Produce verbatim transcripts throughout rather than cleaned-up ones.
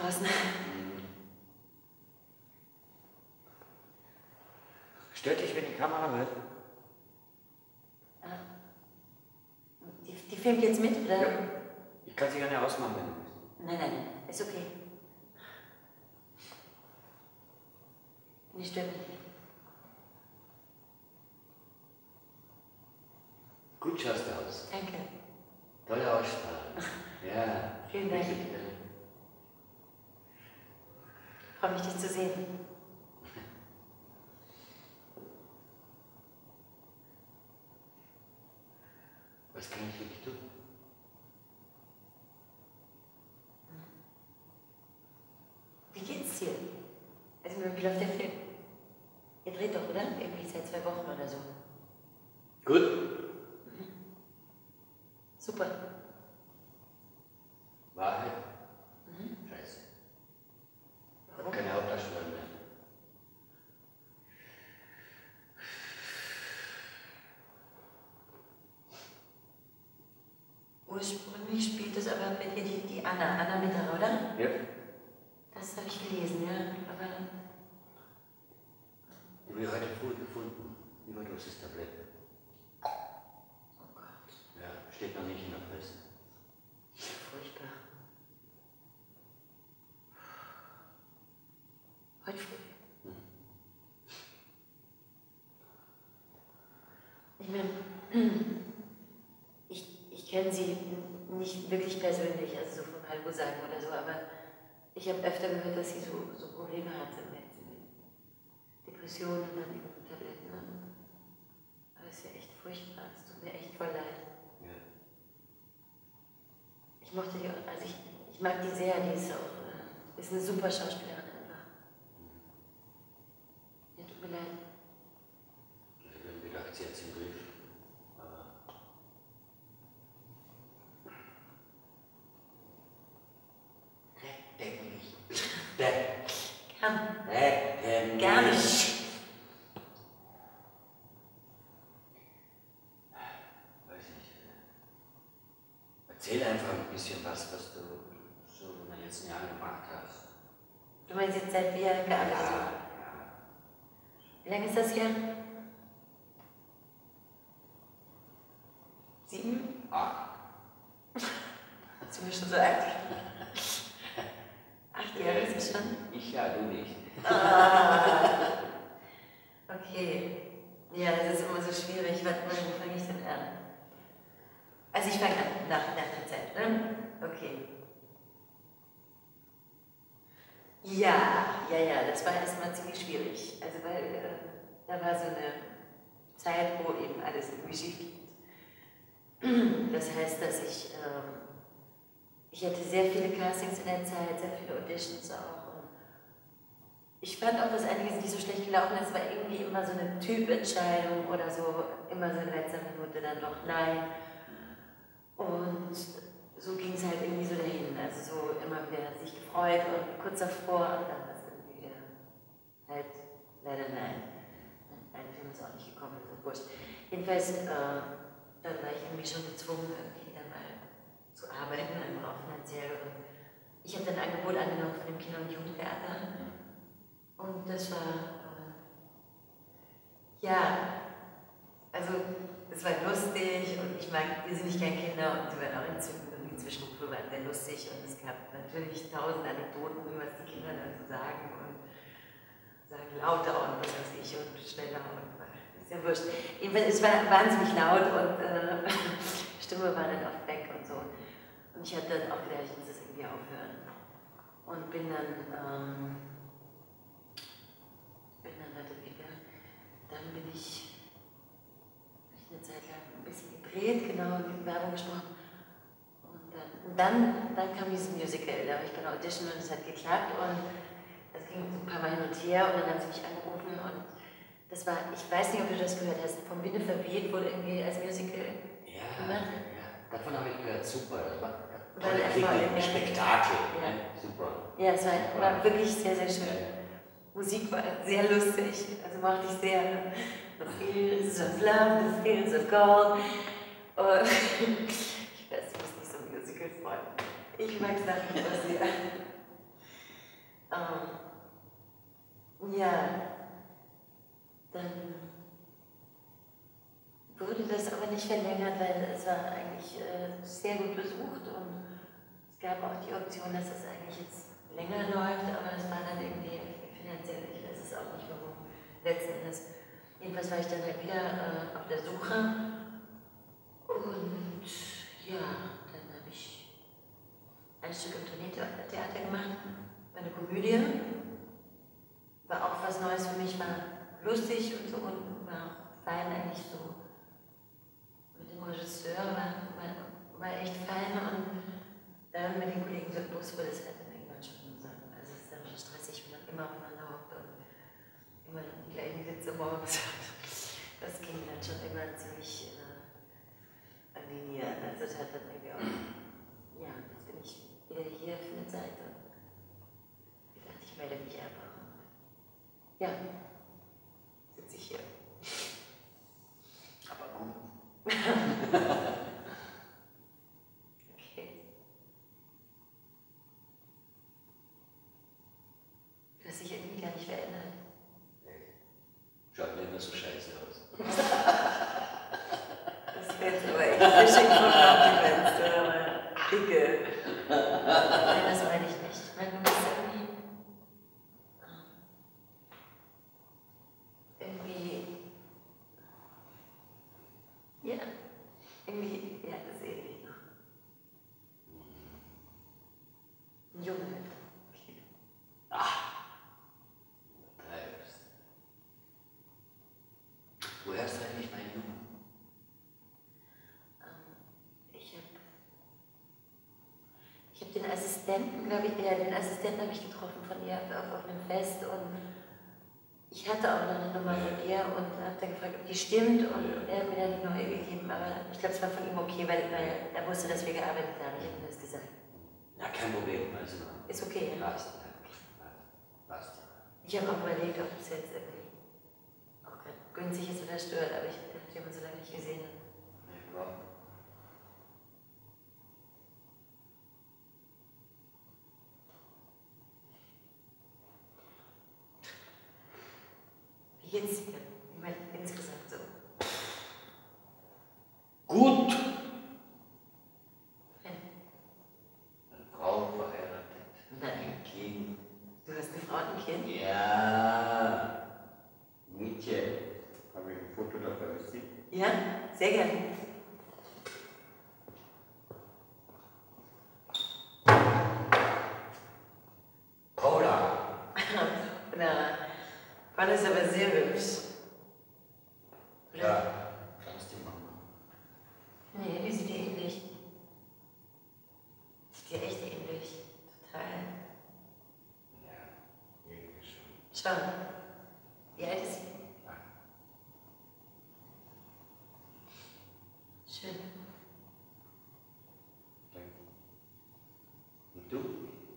draußen. Stört dich, wenn die Kamera wird? Die, die filmt jetzt mit, oder? Ja. Ich kann sie gerne ausmachen, wenn du willst. Nein, nein, ist okay. Die stört mich nicht. Gut schaust du aus. Danke. Tolle Ausstrahlung. Ja. Vielen Dank. Richtig. Ich freue mich, dich zu sehen. Was kann ich für dich tun? Wie geht's dir? Also, wie läuft der Film? Ihr dreht doch, oder? Irgendwie seit zwei Wochen oder so. Gut. Mhm. Super. Wahrheit? Mhm. Scheiße. Warum? Keine Hauptdarsteller mehr. Ursprünglich spielt es aber mit ihr die, die Anna, Anna Mitter, oder? Ja. Das habe ich gelesen, ja. Aber Die habe ich heute früh gefunden. Überdosis-Tabletten. oh Gott, Ja, steht noch nicht in der Presse. furchtbar. Heute früh. Hm. Ich meine, ich, ich kenne sie nicht wirklich persönlich, also so vom Hallo sagen oder so, aber ich habe öfter gehört, dass sie so, so Probleme hatte mit, mit Depressionen und dann eben Tabletten. Aber es ist ja echt furchtbar, es tut mir echt voll leid. Ja. Ich mochte die, also ich, ich mag die sehr, die ist auch, äh, ist eine super Schauspielerin einfach. Ja, tut mir leid. Ich habe mir gedacht, sie hat es im Griff. Aber retten mich. Retten. Gern. Retten Gar mich. nicht. Weiß nicht. Erzähl einfach ein bisschen was, was du so in den letzten Jahren gemacht hast. Du meinst jetzt, seit wir gearbeitet haben? Ja. Wie lange ist das her? Sieben? Acht. Sind wir schon so alt? Acht Jahre ist es schon? Ich ja, du nicht. Ah. Okay. Ja, das ist immer so schwierig. Warte mal, wo fange ich denn an? Also ich fange an, nach, nach der Zeit, ne? Okay. Ja, ja, ja, das war erstmal ziemlich schwierig. Also weil äh, da war so eine Zeit, wo eben alles irgendwie schief geht. Das heißt, dass ich, ähm, ich hatte sehr viele Castings in der Zeit, sehr viele Auditions auch. Und ich fand auch, dass einiges nicht so schlecht gelaufen ist, es war irgendwie immer so eine Typentscheidung oder so, immer so in letzter Minute dann doch nein. Und so ging es halt irgendwie so dahin, also so immer wieder sich gefreut und kurz davor und dann war es irgendwie wieder halt leider nein. Ein Film ist auch nicht gekommen, ist auch wurscht. Jedenfalls, äh, dann war ich irgendwie schon gezwungen, irgendwie wieder mal zu arbeiten, einfach auch finanziell. Und ich habe dann ein Angebot angenommen von dem Kinder- und Jugendtheater. Und das war, äh, ja, also es war lustig und ich mag, wir sind nicht keine Kinder und sie waren auch inzwischen, inzwischen waren sehr lustig und es gab natürlich tausend Anekdoten, was die Kinder dann so sagen und sagen lauter und was weiß ich und schneller und ist ja wurscht. Jedenfalls, es war wahnsinnig laut und äh, Stimme war dann oft weg und so. Und ich hatte dann auch gedacht, ich muss das irgendwie aufhören. Und bin dann, ähm, bin dann, warte wieder, dann bin ich, hab ich eine Zeit lang ein bisschen gedreht, genau, mit Werbung gesprochen. Und dann, und dann, dann kam dieses Musical, da war ich bei der Audition und es hat geklappt und das ging so ein paar Mal hin und her und dann haben sie mich angerufen und das war, ich weiß nicht, ob du das gehört hast, vom Winde verweht wurde irgendwie als Musical Ja, gemacht. ja, davon habe ich gehört, super. Das war Weil tolle einfach Kritik, in- Spektakel. Ja. Ne? Super. Ja, es war, war wirklich sehr, sehr schön. Ja. Musik war sehr lustig, also mochte ich sehr. The Fields of Love, the Fields of Gold. Und ich weiß, du bist nicht so ein Musical-Freund. Ich mag es nach wie vor sehr. Ähm, ja, dann wurde das aber nicht verlängert, weil es war eigentlich äh, sehr gut besucht und es gab auch die Option, dass es eigentlich jetzt länger läuft, aber es war dann irgendwie finanziell, ich weiß es auch nicht warum, letzten Endes. Jedenfalls war ich dann halt wieder äh, auf der Suche und ja, dann habe ich ein Stück im Tourneetheater gemacht, eine Komödie, war auch was Neues für mich, war lustig und so und war auch fein eigentlich so. Mit dem Regisseur war, war, war echt fein und dann mit den Kollegen so los wurde es halt dann irgendwann schon so. Also es ist dann schon stressig, wenn man immer aufeinander hockt und immer die gleichen Witze morgens hat. Das ging dann schon immer ziemlich äh, an die Nieren. Also es hat dann irgendwie auch, ja, jetzt bin ich wieder hier für eine Zeit und ich dachte, ich melde mich einfach und ja, sitze ich hier. Aber warum? Okay. Du hast dich irgendwie gar nicht verändert. Nee. Schaut mir immer so scheiße aus. Das wäre jetzt aber echt fishing von Compliments, aber dicke. Nein, das meine ich nicht. Ich meine, du bist irgendwie. Irgendwie. Ja. Irgendwie. Ja, das sehe ich noch. Ein Junge halt. Okay. Ah! Treibst. Woher ist eigentlich mein Junge? Ich habe ich hab den Assistenten, glaube ich, ja, den Assistenten habe ich getroffen von ihr auf, auf einem Fest und ich hatte auch noch eine Nummer von ihr und habe dann gefragt, ob die stimmt und er hat mir dann die neue gegeben, aber ich glaube, es war von ihm okay, weil, weil er wusste, dass wir gearbeitet haben. Ich habe ihm das gesagt. Ja, kein Problem, also Ist okay, ja? passt. Passt. Ich habe auch überlegt, ob es jetzt irgendwie auch gerade günstig ist oder stört, aber ich habe jemanden so lange nicht gesehen. Ja. Wie geht's dir? Ich meine, insgesamt so. Gut! Ja. Eine Frau verheiratet. Nein. Ein Kind. Du hast eine Frau und ein Kind? Ja. Mädchen. Habe ich ein Foto dabei gesehen? Ja, sehr gerne. Paula. Na, Mann ist aber sehr hübsch. Ja, kannst du machen. Nee, die sieht dir ähnlich. Sieht dir echt ähnlich. Total. Ja, irgendwie schon. Schon. Wie alt ist sie? Ja. Schön. Danke. Und du?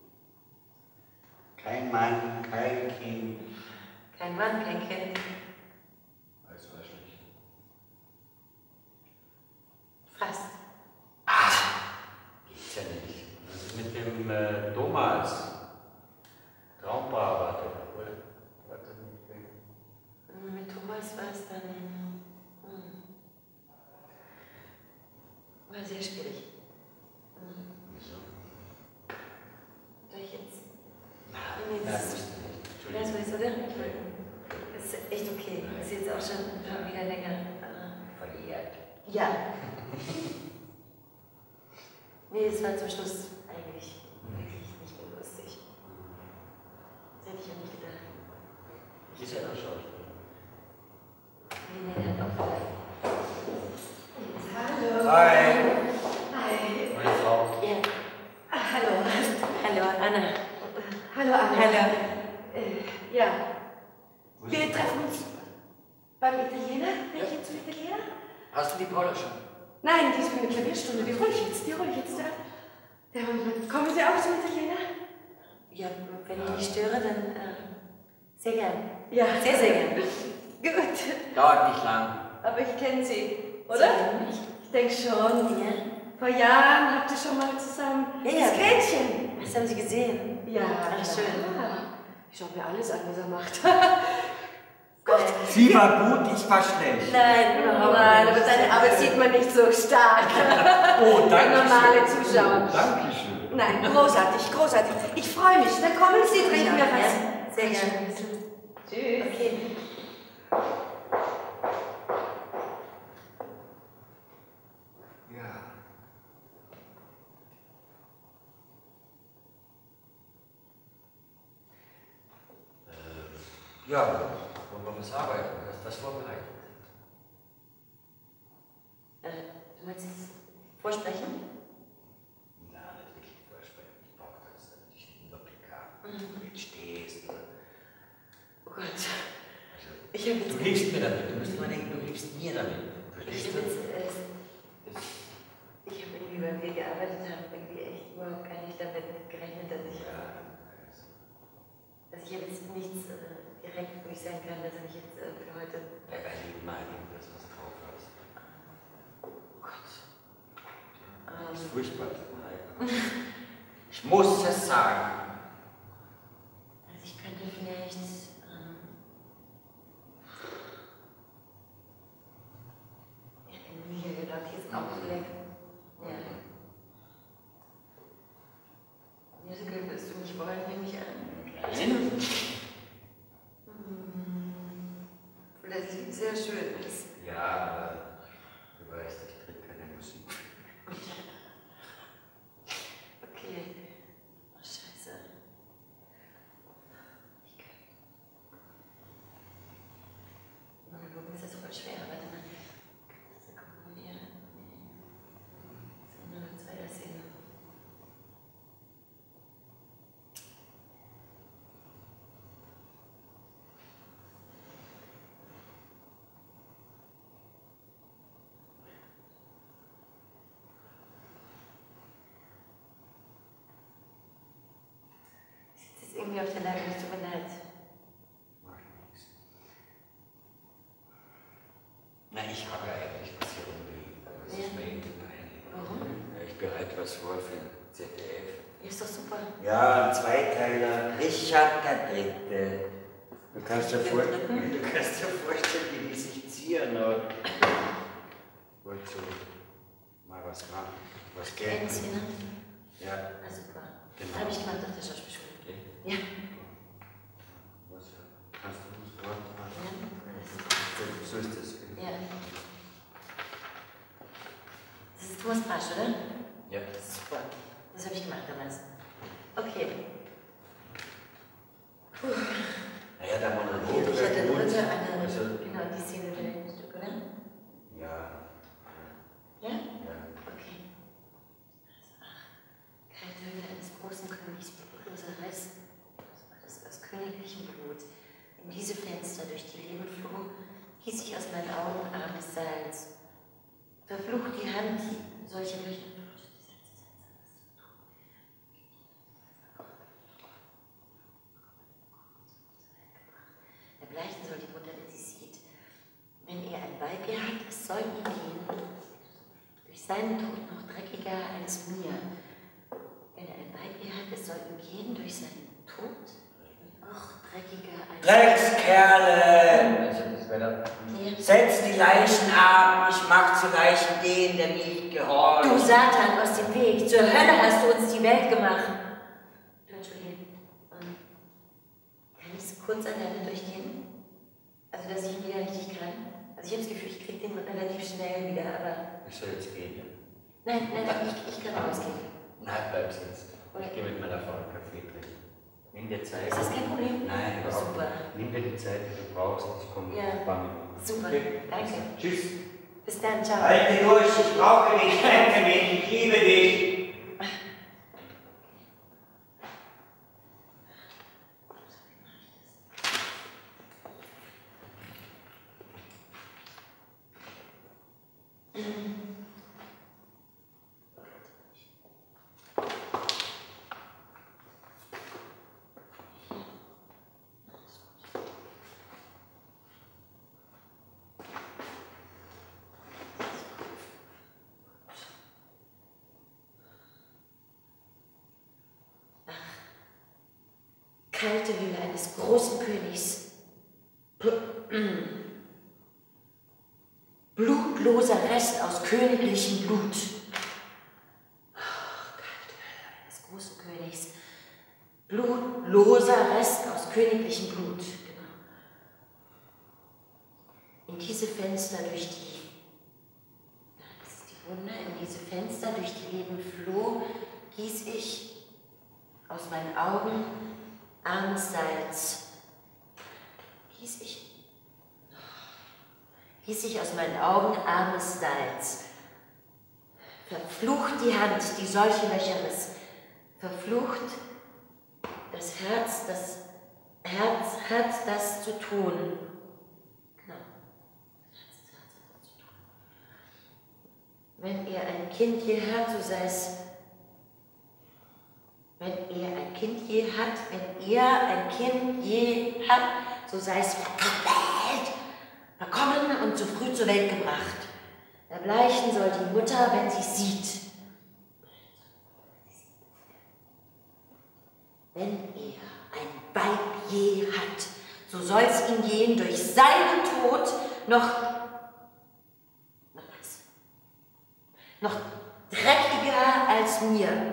Kein Mann, kein Kind. Kein Mann, kein Kind. Als Arschloch. Fast. Geht's ja nicht. Was ist mit dem äh, Thomas? Traumpaar war der, oder? War das nicht gut? Mit Thomas war es dann. Hm, war sehr schwierig. Hm. Wieso? Soll ich jetzt. Nein, Nee, nein, das musst ist. du nicht. Weißt du, Entschuldigung. was, oder? Entschuldigung. Das ist echt okay. Das ist jetzt auch schon schon wieder länger. äh, Verjährt. Ja. Nee, es war zum Schluss eigentlich wirklich nicht mehr lustig. Das hätte ich auch nicht gedacht. Ist ja noch Schauspieler. Nee, nee, der hat auch vielleicht. Hallo. Hi. Hi. Meine Frau. Ja. Ah, hallo. Hallo, Anna. Hallo, Anna. Hallo. Äh, ja, Wo ist wir die treffen Frau? uns beim Italiener. Bin ich jetzt zum Italiener? Hast du die Paula schon? Nein, die ist für eine Klavierstunde. Die hole ich jetzt. Die hole ich jetzt. Ja. Der, kommen Sie auch zum Italiener? Ja, wenn ich nicht störe, dann äh, sehr gern. Ja. Sehr, sehr gern. Gut. Dauert nicht lang. Aber ich kenne Sie, Sie oder? kennen mich? Ich denke schon. Ja. Vor Jahren habt ihr schon mal zusammen Ja, ja. das Gretchen. Was haben Sie gesehen? Ja, Ach, schön. klar. Ich schaue mir alles an, was er macht. Gut. Sie war gut, ich war schlecht. Nein, überhaupt Nein, nicht. aber seine Arbeit sieht man nicht so stark. Oh, danke Der normale schön. Zuschauer. Oh, danke schön. Nein, großartig, großartig. Ich freue mich. Dann kommen Sie, trinken wir was. Ja, sehr gerne. Tschüss. Okay. Ja. Äh, ja, wollen wir was arbeiten? Du hast was vorbereitet. Äh, du meinst jetzt vorsprechen? Ja, nicht wirklich vorsprechen. Ich brauche das natürlich einen Überblick haben, Mhm. wo du jetzt stehst. Oder? Oh Gott. Also, Ich habe jetzt. du hilfst mir damit. Du musst immer denken, du hilfst mir damit. Ich Verstehst habe du? jetzt. Äh, Das, ich habe irgendwie, weil wir gearbeitet haben, irgendwie echt überhaupt gar nicht damit gerechnet, dass ich. ja, Also ich habe jetzt nichts äh, direkt, wo ich sagen kann, dass ich jetzt äh, für heute. ja, weil du mal irgendwas was drauf hast. Oh Gott. Das ist Ähm, furchtbar. Ich muss es sagen. also ich könnte vielleicht. Ähm, ja, irgendwie hier gedacht, hier ist auch weg. Ja. Musical wirst du nicht wollen, nehme ich an. Nein. Weil sie sehr schön ist. Ja, aber du weißt, ich trinke keine Musik. Okay. Oh, Scheiße. Ich kann. Monologen ist ja super schwer. Warte mal. Das ist komponieren. Das sind nur zwei Szenen. Es ist irgendwie auf der Lage, es tut mir leid. Macht nichts. Na, ich habe ja eigentlich was hier rumliegen, aber es ist Ja. mir irgendwie peinlich. Warum? Ja, ich bereite was vor für Z D F. Ist doch super. Ja, ein Zweiteiler. Richard der Dritte. Du kannst dir, vor Der Dritte? du kannst dir vorstellen, wie die sich zieren. Aber ich wollte so mal was machen. Was Geld. Eine Szene? Ja. Ah, super. Genau. Habe ich gemacht auf der Schauspielschule. Okay. Ja. Was kannst du uns dort machen? Ja. So, so ist das. Ja. Das ist Thomas Brasch, oder? Ja. Super. Das habe ich gemacht damals. Okay. Puh. Naja, der Monolog. Okay, ich hatte gut. heute eine. Also, Genau, die Szene der letzten Stück, oder? ja. Ja? Ja. Okay. Also, ach, kein Töne eines großen Königs blutloser Riss. Das war das aus königlichem Blut. In diese Fenster durch die Leben floh, gieß ich aus meinen Augen armes Salz. Verflucht die Hand, die solche Löcher. Erbleichen soll die Mutter, wenn sie sieht. Wenn er ein Weib ihr hat, es soll ihm gehen, durch seinen Tod noch dreckiger als mir. Wenn er ein Weib ihr hat, es soll ihm gehen, durch seinen Tod noch dreckiger als Dreckskerle! Also, das wäre mir. Setz die Leichen ab, ich mach zu Leichen den, der mir nicht gehorcht. Du Satan, aus dem Weg, zur Hölle hast du uns die Welt gemacht. Du, Entschuldige, ähm, kann ich es kurz alleine durchgehen? Also, dass ich ihn wieder richtig kann? Also, ich habe das Gefühl, ich kriege den relativ schnell wieder, aber. Ich soll jetzt gehen, ja? Nein, nein, nein, ich, ich kann rausgehen. Nein, bleib sitzen. Ich gehe mit meiner Frau einen Kaffee trinken. Nimm dir Zeit. Ist das kein Problem? Nein, überhaupt Super. nicht. Nimm dir die Zeit, die du brauchst. Ich komme Ja. in ein paar Minuten. Super, Okay? danke. Tschüss. Bis dann, ciao. Halte durch, ich brauche dich, rette mich, ich liebe dich. kalte Hülle eines großen Königs. Blutloser Rest aus königlichem Blut. Oh, kalte Hülle eines großen Königs. Blutloser Rest aus königlichem Blut. Genau. In diese Fenster durch die, das ist die Wunde, in diese Fenster durch die Leben floh, gieß ich aus meinen Augen armes Salz. Gieß ich, gieß ich aus meinen Augen armes Salz. Verflucht die Hand, die solche Löcher riss. Verflucht das Herz, das Herz hat das zu tun. Genau. Das Herz, das Herz hat das zu tun. Wenn ihr ein Kind je hört, so sei es. Wenn ihr ein Kind je hat, wenn ihr ein Kind je habt, so sei es verquält, verkommen und zu früh zur Welt gebracht. Erbleichen soll die Mutter, wenn sie sieht. Wenn ihr ein Weib je hat, so soll's ihm gehen durch seinen Tod noch, noch was? Noch dreckiger als mir.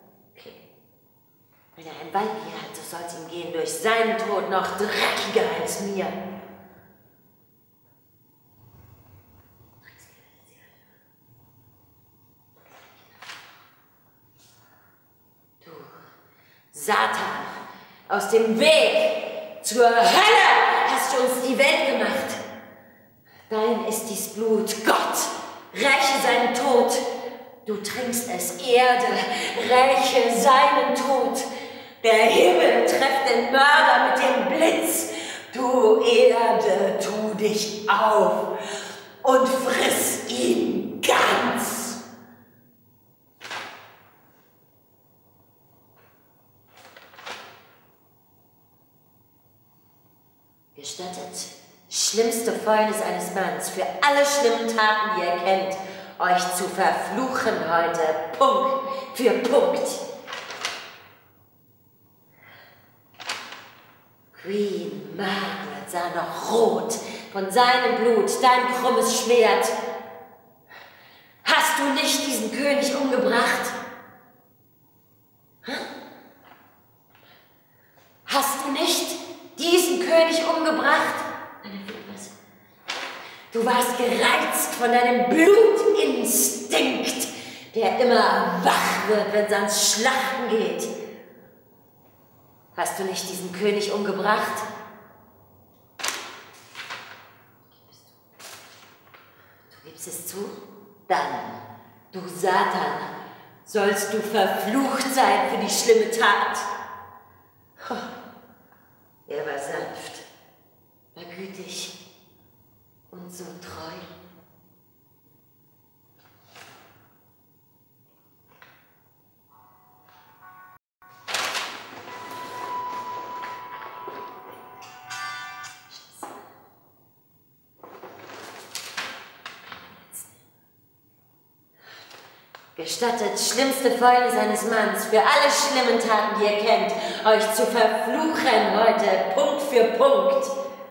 Wenn er ein Weib hier hat, so soll es ihm gehen durch seinen Tod noch dreckiger als mir. Du, Satan, aus dem Weg zur Hölle hast du uns die Welt gemacht. Dein ist dies Blut, Gott, räche seinen Tod. Du trinkst es, Erde, räche seinen Tod. Der Himmel trefft den Mörder mit dem Blitz. Du Erde, tu dich auf und friss ihn ganz. Gestattet, schlimmste Fäulnis eines Manns, für alle schlimmen Taten, die er kennt, euch zu verfluchen heute, Punkt für Punkt. Queen Margaret sah noch rot von seinem Blut, dein krummes Schwert. Hast du nicht diesen König umgebracht? Hm? Hast du nicht diesen König umgebracht? Du warst gereizt von deinem Blutinstinkt, der immer wach wird, wenn es ans Schlachten geht. Hast du nicht diesen König umgebracht? Du gibst es zu? Dann, du Satan, sollst du verflucht sein für die schlimme Tat. Er war sanft, war gütig und so treu. Gestattet, schlimmste Fäulnis eines Manns, für alle schlimmen Taten, die ihr kennt, euch zu verfluchen heute, Punkt für Punkt.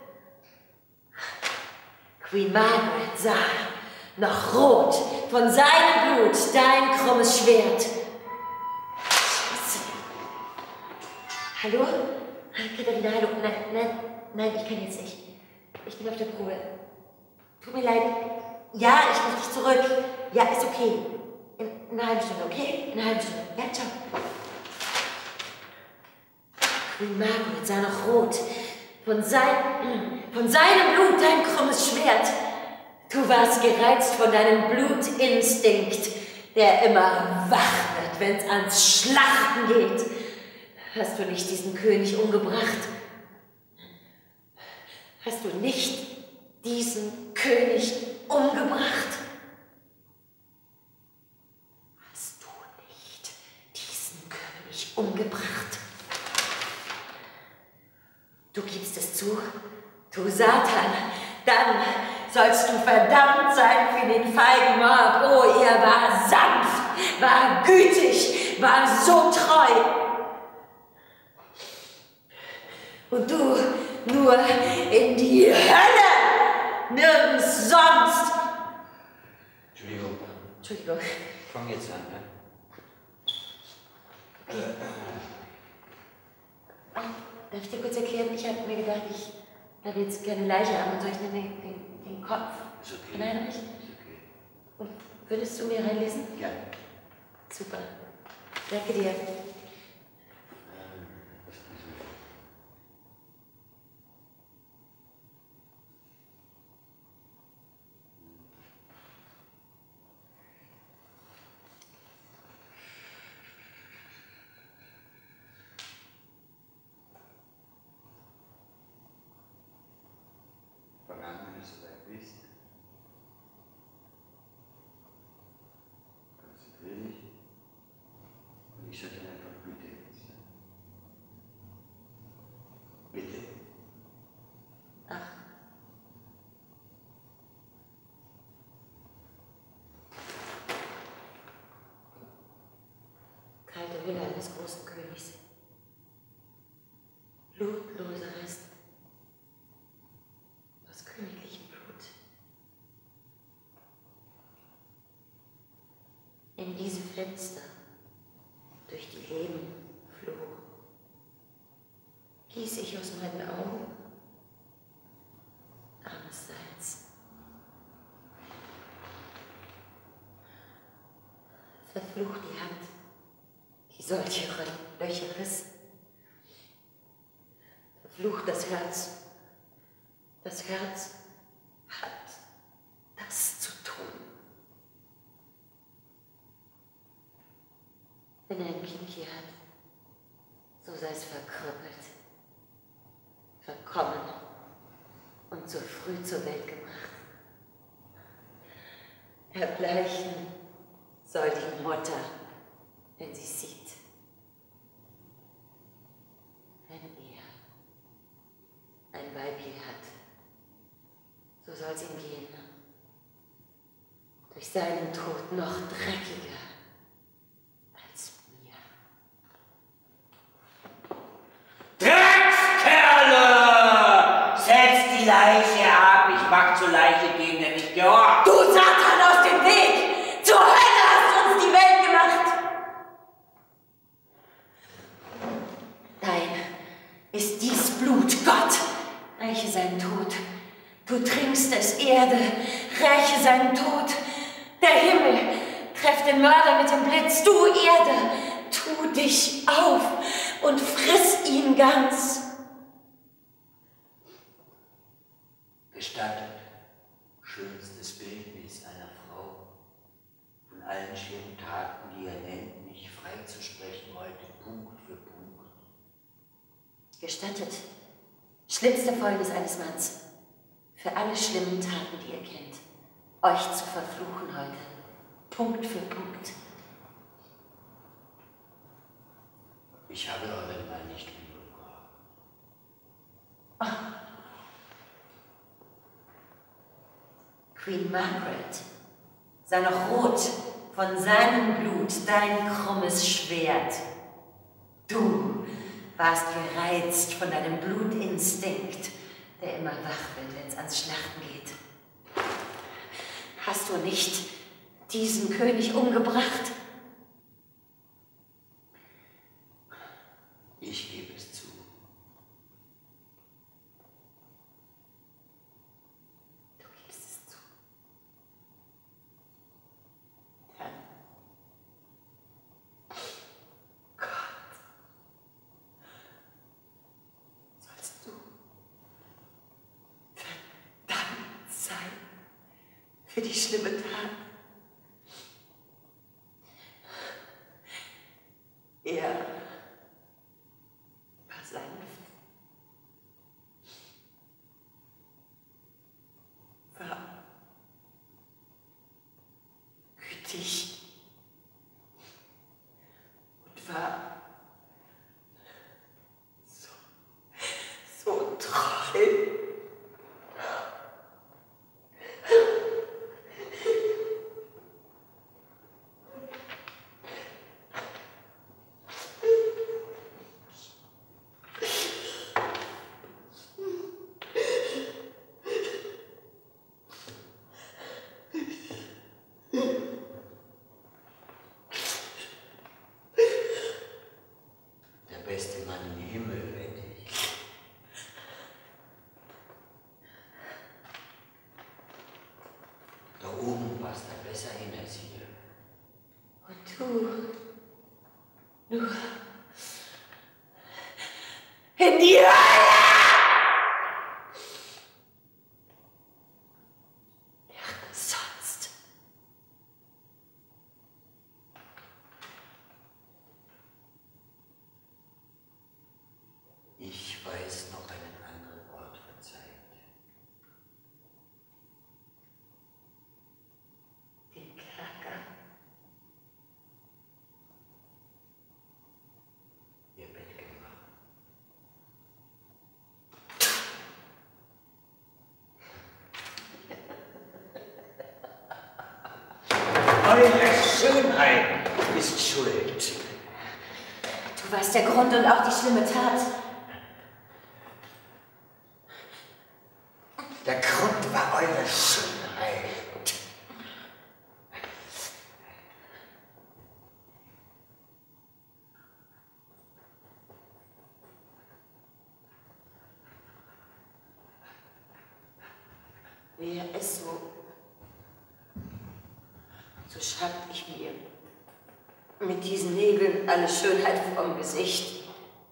Queen Margaret sah noch rot von seinem Blut dein krummes Schwert. Scheiße. Hallo? Katharina, hallo? Nein, nein, nein, ich kann jetzt nicht. Ich bin auf der Probe. Tut mir leid. Ja, ich rufe dich zurück. Ja, ist okay. In, in einer halben Stunde, okay? In einer halben Stunde. Ja, ciao. Queen Margaret sah noch rot. Von, sein, von seinem Blut dein krummes Schwert. Du warst gereizt von deinem Blutinstinkt, der immer wach wird, wenn es ans Schlachten geht. Hast du nicht diesen König umgebracht? Hast du nicht diesen König umgebracht? Hast du nicht diesen König umgebracht? Du gibst es zu, du Satan, dann sollst du verdammt sein für den feigen Mord. Oh, er war sanft, war gütig, war so treu. Und du nur in die Hölle! Nirgends sonst! Entschuldigung. Entschuldigung. Ich fange jetzt an, ne? Okay. Darf ich dir kurz erklären? Ich habe mir gedacht, ich habe jetzt keine Leiche an und so, ich nehme den, den, den Kopf Ist okay. von Heinrich. Ist okay. Und würdest du mir reinlesen? Ja. Super. Danke dir. Vergangen, wenn du so weit bist. Konzentriere dich. Und ich sage dir einfach bitte jetzt. Bitte. Ach. Kalte Hülle eines großen Königs. Blutlose Reste aus königlichem Blut. In diese Fenster, durch die Leben floh, gieß ich aus meinen Augen armes Salz. Verflucht die Hand, die solche Löcher riss. Verflucht das Herz. Das Herz hat das zu tun. Wenn er ein Kind hier hat, so sei es verkrüppelt, verkommen und so früh zur Welt gebracht. Erbleichen soll die Mutter, wenn sie sieht. Wenn er ein Weibchen hat, so soll es ihm gehen. Durch seinen Tod noch dreckiger als mir. Dreckskerle! Setz die Leiche ab, ich mag zur Leiche gehen, der nicht gehorcht. Du Satan, aus dem Weg! Zur Hölle hast du uns die Welt gemacht! Dein ist dies Blut, Gott! Räche seinen Tod. Du trinkst es, Erde, räche seinen Tod. Der Himmel, treff den Mörder mit dem Blitz. Du, Erde, tu dich auf und friss ihn ganz. Gestattet, schönstes Bildnis einer Frau, von allen schweren Taten, die er nennt, mich freizusprechen heute Punkt für Punkt. Gestattet, schlimmste Folge eines Manns, für alle schlimmen Taten, die ihr kennt, euch zu verfluchen heute, Punkt für Punkt. Ich habe euren Mann nicht umgebracht. Oh. Queen Margaret sah noch rot von seinem Blut dein krummes Schwert. Du warst gereizt von deinem Blutinstinkt, der immer wach wird, wenn es ans Schlachten geht. Hast du nicht diesen König umgebracht? Ich gebe es zu. Du gibst es zu. Dann, Gott, sollst du verdammt sein für die schlimme Tat. Er war sanft, war gütig und war so, so treu. oben passt er besser hin als hier. Und du, nur in die Hölle! Nirgends sonst. Ich weiß noch einen anderen Ort verzeiht. Den Kerker. Ihr Bett gemacht. Eure Schönheit ist schuld. Du warst der Grund und auch die schlimme Tat. Der Grund war eure Schönheit. Wäre es so, so schreibe ich mir mit diesen Nägeln alle Schönheit vom Gesicht.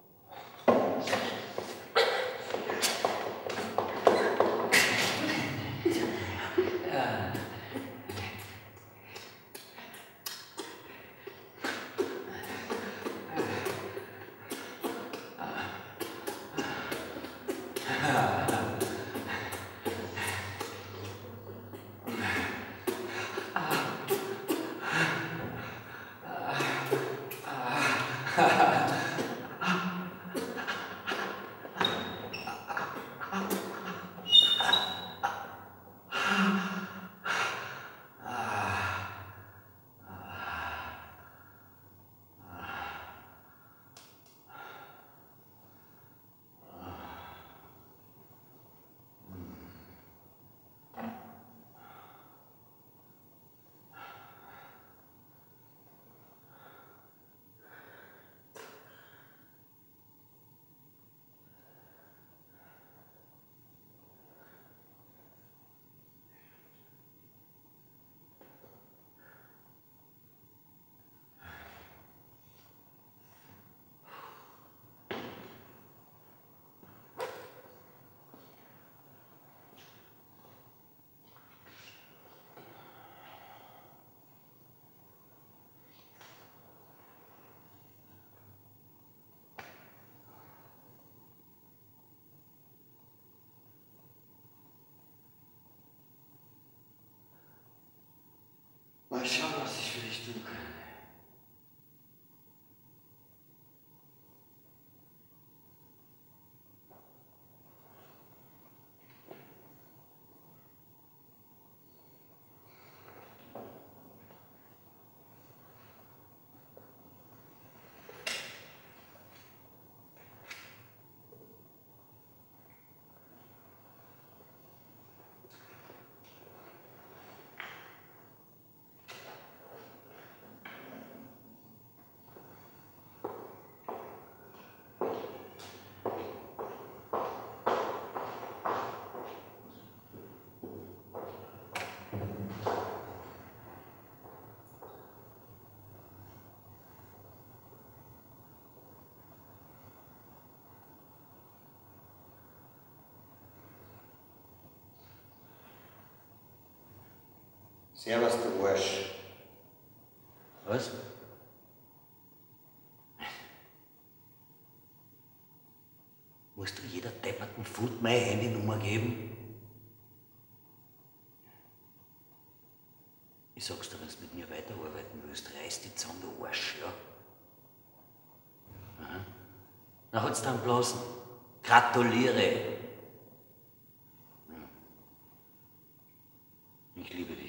Mal schauen, was ich für dich tun kann. Servus, du Arsch. Was? Musst du jeder depperten Food meine Handynummer geben? Ich sag's dir, wenn du mit mir weiterarbeiten willst, reiß die zusammen, du Arsch, ja? Aha. Na, hat's dann bloß. Gratuliere. Ich liebe dich.